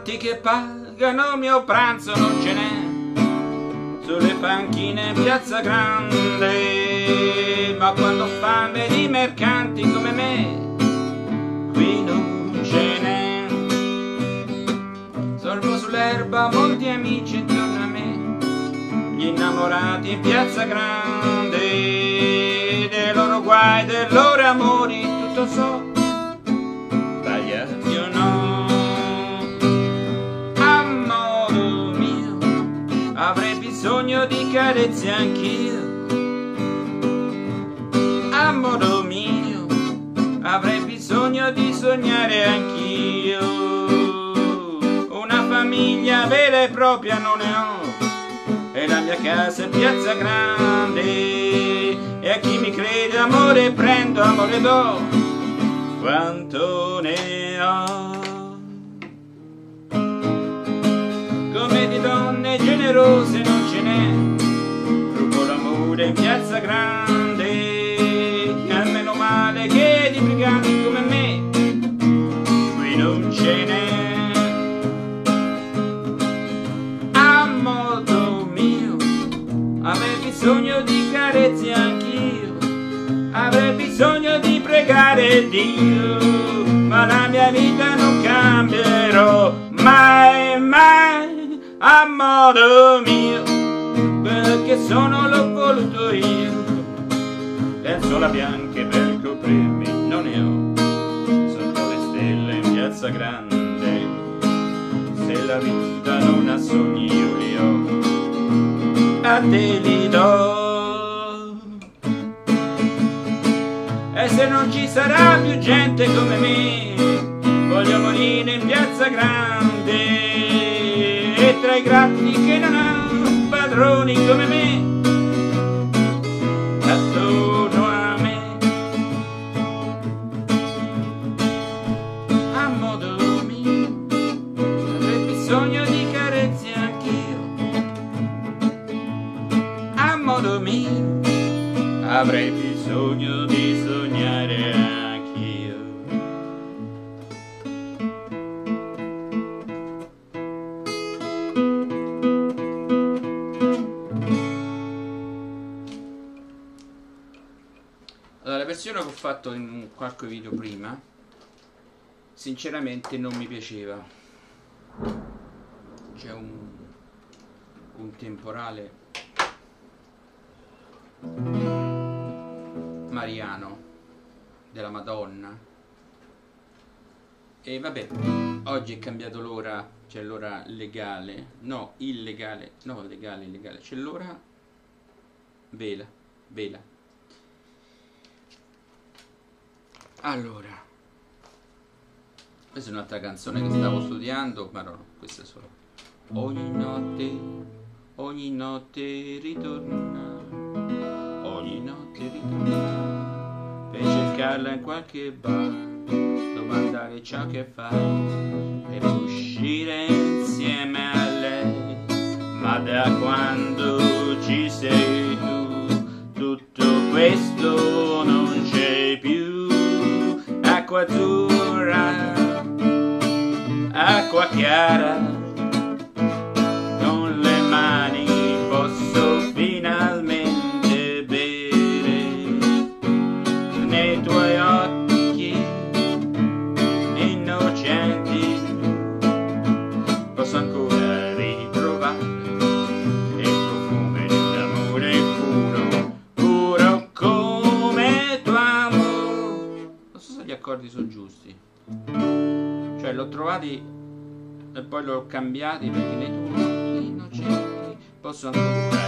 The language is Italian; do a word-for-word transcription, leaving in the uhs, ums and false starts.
clienti che pagano il mio pranzo non ce n'è sulle panchine in Piazza Grande, ma quando ho fame di mercanti come me qui non ce n'è. Sorvo sull'erba molti amici intorno a me, gli innamorati in Piazza Grande, dei loro guai, dei loro amori, tutto so, sbagliati o no. A modo mio avrei bisogno di carezze anch'io, a modo mio avrei bisogno di sognare anch'io. Una famiglia vera e propria non ne ho, e la mia casa è Piazza Grande, e a chi mi crede amore prendo, amore do, quanto ne ho. Come di donne generose non ce n'è, rubo l'amore in Piazza Grande, e almeno male che di briganti come me qui non ce n'è. A modo mio avrei bisogno di carezze anch'io, avrei bisogno di pregare Dio, ma la mia vita non cambierò mai, mai, a modo mio, perché sono l'ho voluto io. Lenzuola bianche per coprirmi non ne ho, sotto le stelle in Piazza Grande, se la vita non ha sogni io li ho, a te li do. E se non ci sarà più gente come me, voglio morire in Piazza Grande, e tra i gratti che non hanno padroni come me attorno a me. A modo mio avrei bisogno di carezze anch'io, a modo mio avrei bisogno di sognare anch'io. Allora, la versione che ho fatto in qualche video prima sinceramente non mi piaceva. C'è un, un temporale mariano della Madonna, e vabbè, oggi è cambiato l'ora, c'è l'ora legale, no, illegale, no, legale, illegale, c'è l'ora vela, vela. Allora, questa è un'altra canzone che stavo studiando, ma no, questa è solo. Ogni notte, ogni notte ritorna, ogni notte ritorna, per cercarla in qualche bar, domandare ciò che fa, per uscire insieme a lei. Ma da quando ci sei tu, tutto questo non c'è più. Acqua azzurra, acqua chiara, con le mani posso finalmente bere, nei tuoi occhi innocenti posso ancora ritrovare il profumo dell'amore puro, puro come tuo amore. Non so se gli accordi sono giusti, cioè l'ho trovati e poi l'ho cambiati perché nei tuoi occhi innocenti posso ancora